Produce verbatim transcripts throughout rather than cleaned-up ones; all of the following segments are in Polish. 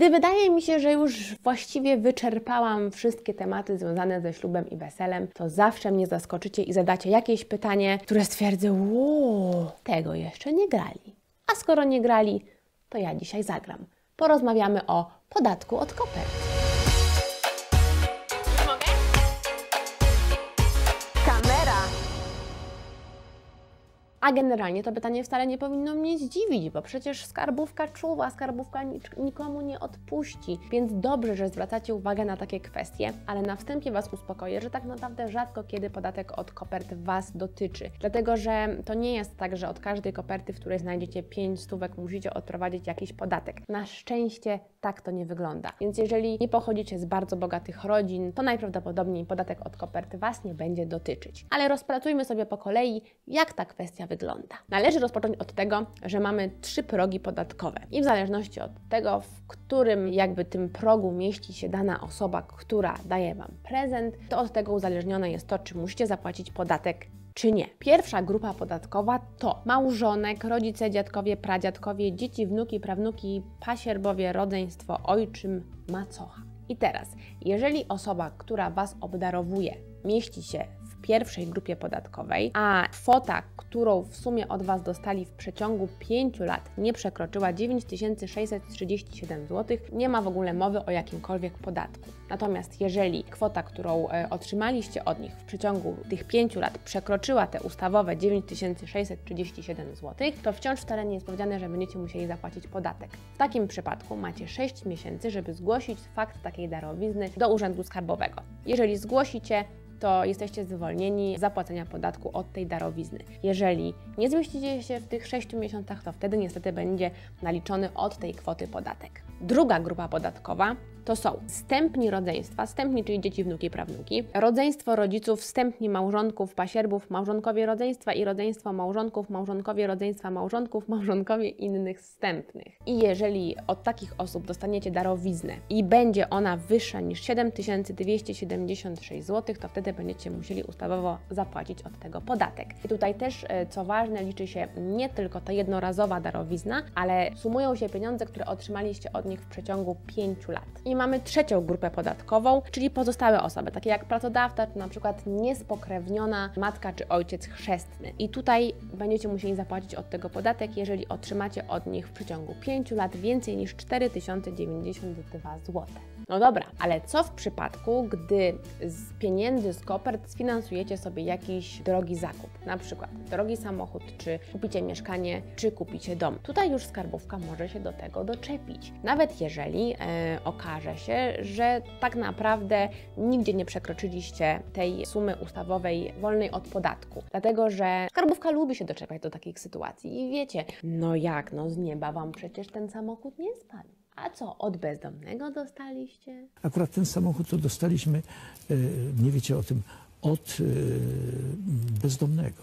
Gdy wydaje mi się, że już właściwie wyczerpałam wszystkie tematy związane ze ślubem i weselem, to zawsze mnie zaskoczycie i zadacie jakieś pytanie, które stwierdzę, wow, tego jeszcze nie grali. A skoro nie grali, to ja dzisiaj zagram. Porozmawiamy o podatku od kopert. Mogę? Kamera! A generalnie to pytanie wcale nie powinno mnie zdziwić, bo przecież skarbówka czuwa, skarbówka nikomu nie odpuści. Więc dobrze, że zwracacie uwagę na takie kwestie, ale na wstępie Was uspokoję, że tak naprawdę rzadko kiedy podatek od kopert Was dotyczy. Dlatego, że to nie jest tak, że od każdej koperty, w której znajdziecie pięć stówek, musicie odprowadzić jakiś podatek. Na szczęście tak to nie wygląda. Więc jeżeli nie pochodzicie z bardzo bogatych rodzin, to najprawdopodobniej podatek od koperty Was nie będzie dotyczyć. Ale rozpracujmy sobie po kolei, jak ta kwestia wygląda. Należy rozpocząć od tego, że mamy trzy progi podatkowe i w zależności od tego, w którym jakby tym progu mieści się dana osoba, która daje Wam prezent, to od tego uzależnione jest to, czy musicie zapłacić podatek, czy nie. Pierwsza grupa podatkowa to małżonek, rodzice, dziadkowie, pradziadkowie, dzieci, wnuki, prawnuki, pasierbowie, rodzeństwo, ojczym, macocha. I teraz, jeżeli osoba, która Was obdarowuje, mieści się w pierwszej grupie podatkowej, a kwota, którą w sumie od Was dostali w przeciągu pięciu lat nie przekroczyła dziewięć tysięcy sześćset trzydzieści siedem złotych, nie ma w ogóle mowy o jakimkolwiek podatku. Natomiast jeżeli kwota, którą e, otrzymaliście od nich w przeciągu tych pięciu lat przekroczyła te ustawowe dziewięć tysięcy sześćset trzydzieści siedem złotych, to wciąż wcale nie jest powiedziane, że będziecie musieli zapłacić podatek. W takim przypadku macie sześć miesięcy, żeby zgłosić fakt takiej darowizny do Urzędu Skarbowego. Jeżeli zgłosicie, to jesteście zwolnieni z zapłacenia podatku od tej darowizny. Jeżeli nie zmieścicie się w tych sześciu miesiącach, to wtedy niestety będzie naliczony od tej kwoty podatek. Druga grupa podatkowa to są wstępni rodzeństwa, wstępni, czyli dzieci, wnuki, prawnuki, rodzeństwo rodziców, wstępni małżonków, pasierbów, małżonkowie rodzeństwa i rodzeństwo małżonków, małżonkowie rodzeństwa małżonków, małżonkowie innych wstępnych. I jeżeli od takich osób dostaniecie darowiznę i będzie ona wyższa niż siedem tysięcy dwieście siedemdziesiąt sześć złotych, to wtedy będziecie musieli ustawowo zapłacić od tego podatek. I tutaj też, co ważne, liczy się nie tylko ta jednorazowa darowizna, ale sumują się pieniądze, które otrzymaliście od nich w przeciągu pięciu lat. I mamy trzecią grupę podatkową, czyli pozostałe osoby, takie jak pracodawca, czy na przykład niespokrewniona matka czy ojciec chrzestny. I tutaj będziecie musieli zapłacić od tego podatek, jeżeli otrzymacie od nich w przeciągu pięciu lat więcej niż cztery tysiące dziewięćdziesiąt dwa złote. No dobra, ale co w przypadku, gdy z pieniędzy z kopert sfinansujecie sobie jakiś drogi zakup, na przykład drogi samochód, czy kupicie mieszkanie, czy kupicie dom? Tutaj już skarbówka może się do tego doczepić. Nawet jeżeli e, okaże się, że tak naprawdę nigdzie nie przekroczyliście tej sumy ustawowej wolnej od podatku. Dlatego, że skarbówka lubi się doczepiać do takich sytuacji i wiecie, no jak, no z nieba Wam przecież ten samochód nie spadł. A co, od bezdomnego dostaliście? Akurat ten samochód to dostaliśmy, nie wiecie o tym, od bezdomnego.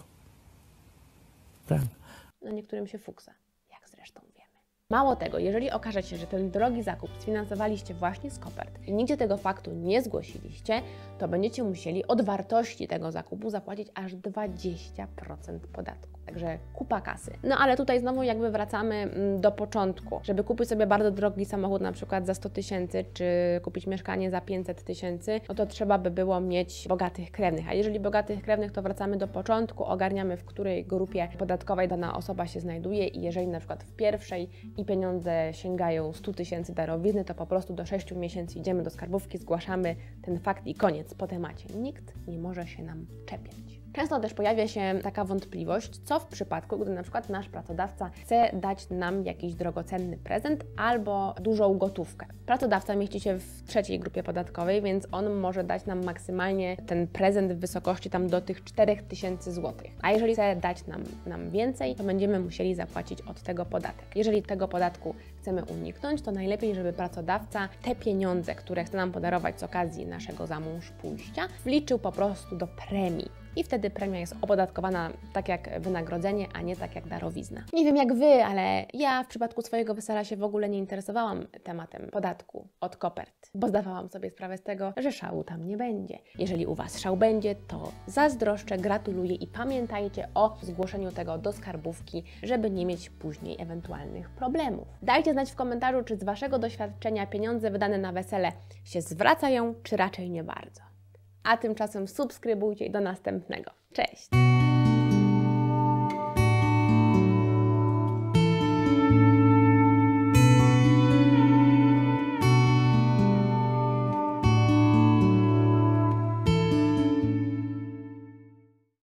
Prawda? No niektórym się fuksa, jak zresztą wiemy. Mało tego, jeżeli okaże się, że ten drogi zakup sfinansowaliście właśnie z kopert i nigdzie tego faktu nie zgłosiliście, to będziecie musieli od wartości tego zakupu zapłacić aż dwadzieścia procent podatku. Także kupa kasy. No ale tutaj znowu jakby wracamy do początku. Żeby kupić sobie bardzo drogi samochód, na przykład za sto tysięcy, czy kupić mieszkanie za pięćset tysięcy, no to trzeba by było mieć bogatych krewnych. A jeżeli bogatych krewnych, to wracamy do początku, ogarniamy, w której grupie podatkowej dana osoba się znajduje i jeżeli na przykład w pierwszej i pieniądze sięgają stu tysięcy darowizny, to po prostu do sześciu miesięcy idziemy do skarbówki, zgłaszamy ten fakt i koniec po temacie. Nikt nie może się nam czepiać. Często też pojawia się taka wątpliwość, co w przypadku, gdy na przykład nasz pracodawca chce dać nam jakiś drogocenny prezent albo dużą gotówkę. Pracodawca mieści się w trzeciej grupie podatkowej, więc on może dać nam maksymalnie ten prezent w wysokości tam do tych czterech tysięcy złotych. A jeżeli chce dać nam, nam więcej, to będziemy musieli zapłacić od tego podatek. Jeżeli tego podatku chcemy uniknąć, to najlepiej, żeby pracodawca te pieniądze, które chce nam podarować z okazji naszego za mąż pójścia, wliczył po prostu do premii. i wtedy premia jest opodatkowana tak jak wynagrodzenie, a nie tak jak darowizna. Nie wiem jak Wy, ale ja w przypadku swojego wesela się w ogóle nie interesowałam tematem podatku od kopert, bo zdawałam sobie sprawę z tego, że szału tam nie będzie. Jeżeli u Was szał będzie, to zazdroszczę, gratuluję i pamiętajcie o zgłoszeniu tego do skarbówki, żeby nie mieć później ewentualnych problemów. Dajcie znać w komentarzu, czy z Waszego doświadczenia pieniądze wydane na wesele się zwracają, czy raczej nie bardzo. A tymczasem subskrybujcie i do następnego. Cześć!